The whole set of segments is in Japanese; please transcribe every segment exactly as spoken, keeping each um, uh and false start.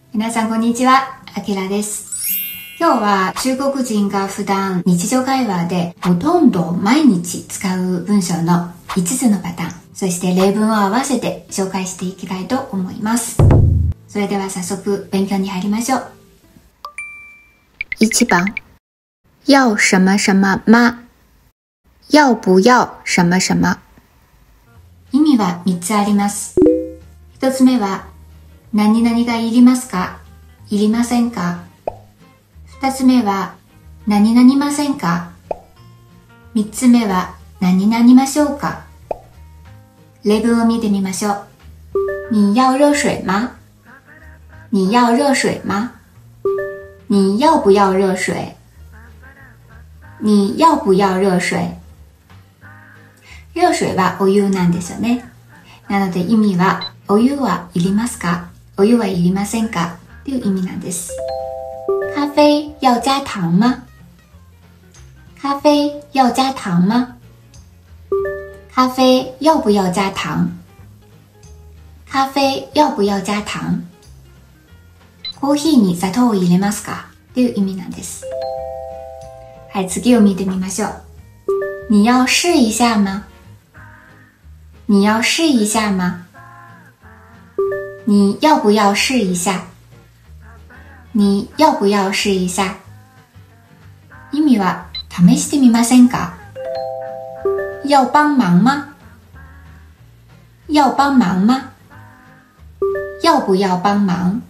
皆さんこんにちは、あきらです。今日は中国人が普段日常会話でほとんど毎日使う文章のいつつのパターン、そして例文を合わせて紹介していきたいと思います。それでは早速勉強に入りましょう。 いちばん、要什么什么吗？要不要什么什么？ 意味はみっつあります。ひとつめは何々がいりますか？いりませんか？二つ目は何々ませんか？三つ目は何々ましょうか？例文を見てみましょう。你要热水吗？你要热水吗？你要不要热水？你要不要热水？熱水はお湯なんですよね。なので意味はお湯はいりますか？お湯はいりませんか？という意味なんです。咖啡要加糖吗？咖啡要加糖吗？咖啡要不要加糖？咖啡要不要加糖？コーヒーに砂糖を入れますか？という意味なんです。はい、次を見てみましょう。你要試一下吗？你要試一下吗？你要不要試一下？你要不要試一下？意味は試してみませんか？要帮忙吗？要帮忙吗？要不要帮忙？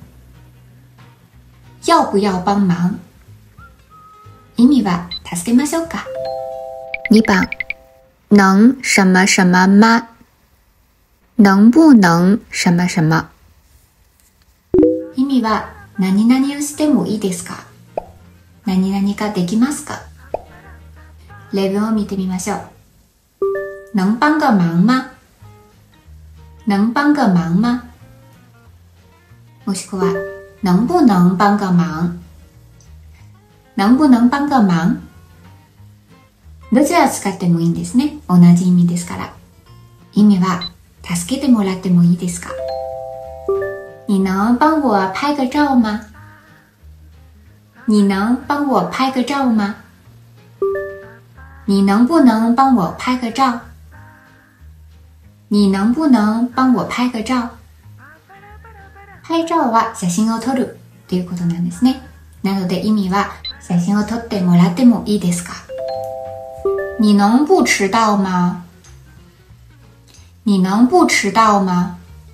要不要帮忙？意味は助けましょうか？ にばん、能什么什么吗？能不能什么什么？ 意味は何々をしてもいいですか？何々かできますか？例文を見てみましょう。能帮个忙吗？能帮个忙吗？もしくは能不能帮个忙？能不能帮个忙？どちらを使ってもいいんですね。同じ意味ですから。意味は助けてもらってもいいですか？你能帮我拍个照吗？你能帮我拍个照吗？你能不能帮我拍个照？你能不能帮我拍个照？拍照は写真を撮るということなんですね。なので意味は写真を撮ってもらってもいいですか？你能不迟到吗？你能不迟到吗？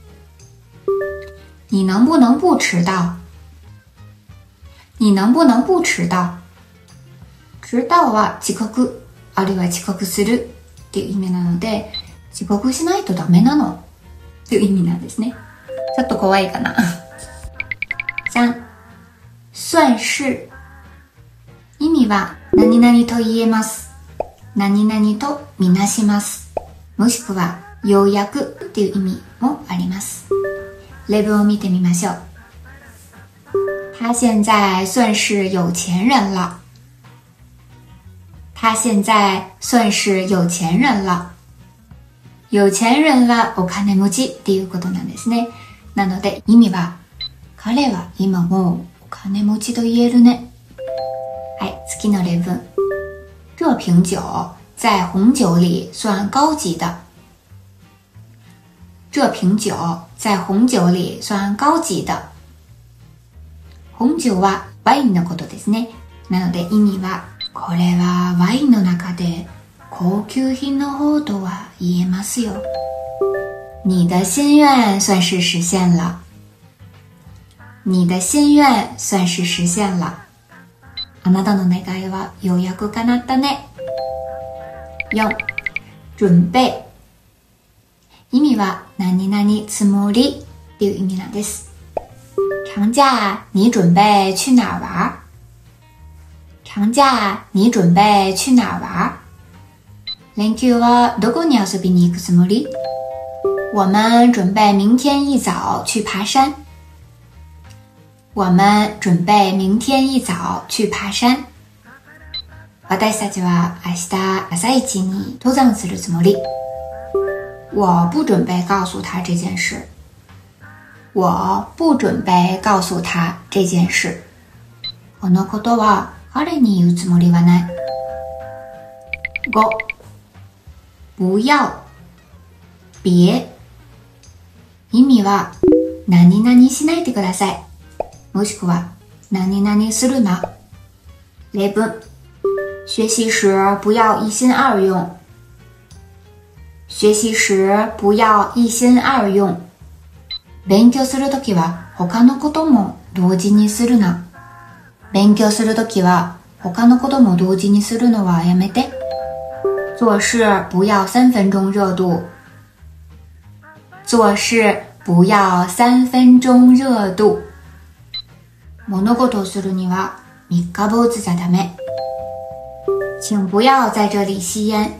你能不能不迟到？你能不能不迟到？迟到は遅刻、あるいは遅刻するっていう意味なので、遅刻しないとダメなのっていう意味なんですね。ちょっと怖いかな。さん、算是。意味は何々と言えます。何々とみなします。もしくはようやくっていう意味もあります。例文を見てみましょう。他现在算是有钱人了。他现在算是有钱人了。有钱人はお金持ちっていうことなんですね。なので意味は彼は今もうお金持ちと言えるね。はい、次の例文。这瓶酒在红酒里算高级的。这瓶酒在红酒里算高級的。紅酒はワインのことですね。なので意味はこれはワインの中で高級品の方とは言えますよ。你的心願算是實現了。你的心願算是實現了。あなたの願いはようやく叶ったね。よん、準備。意味は何々つもりっていう意味なんです。長假你準備去哪玩？長假你準備去哪玩？連休はどこに遊びに行くつもり？我們準備明天一早去爬山。我們準備明天一早去爬山。私たちは明日朝一に登山するつもり。我不準備告訴他這件事。 我不准备告訴他這件事。このことは彼に言うつもりはない。ご、不要、別。意味は、何々しないでください。もしくは、何々するな。例文。学習時不要一心二用。学習時不要一心二用。勉強するときは他のことも同時にするな。勉強するときは他のことも同時にするのはやめて。做事不要三分鐘熱度。做事不要三分鐘熱度。物事をするには三日坊主じゃダメ。請不要在這裡吸煙。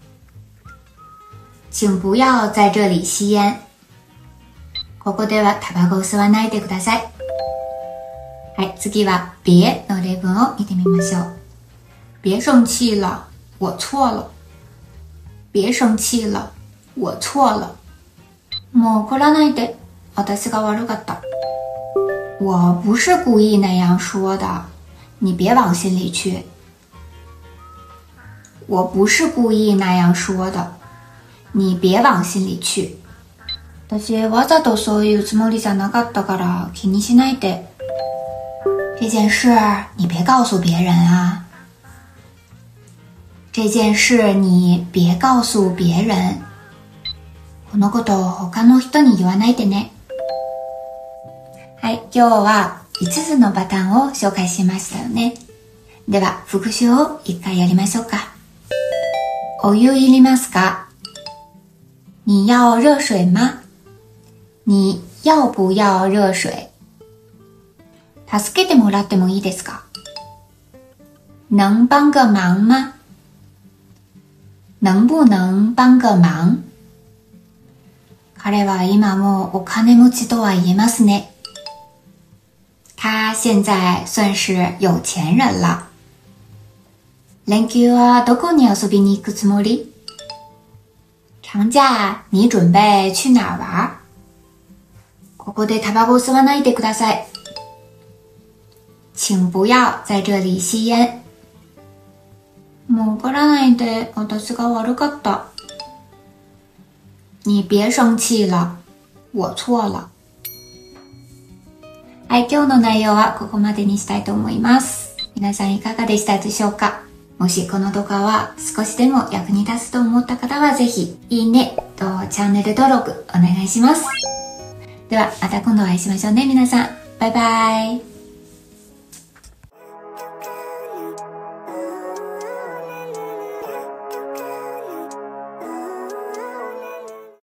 請不要在這裡吸煙。ここではタバコを吸わないでください。はい、次は別の例文を見てみましょう。別生氣了，我錯了。別生氣了，我錯了。もう怒らないで、私が悪かった。我不是故意那樣說的，你別往心裡去。我不是故意那樣說的，你別往心裡去。私わざとそういうつもりじゃなかったから気にしないで。這件事你別告訴別人啊。這件事你別告訴別人。このことを他の人に言わないでね。はい、今日はいつつのパターンを紹介しましたよね。では復習を一回やりましょうか。お湯いりますか？你要熱水嗎？你要不要熱水？助けてもらってもいいですか？能幫個忙嗎？能不能幫個忙？彼は今もうお金持ちとは言えますね。他現在算是有錢人了。連休はどこに遊びに行くつもり？長假你準備去哪兒玩？ここでタバコを吸わないでください。請不要在這裡吸煙。もう怒らないで、私が悪かった。你別生氣了，我錯了。はい、今日の内容はここまでにしたいと思います。皆さんいかがでしたでしょうか？もしこの動画は少しでも役に立つと思った方はぜひいいねとチャンネル登録お願いします。ではまた今度お会いしましょうね皆さん。バイバイ。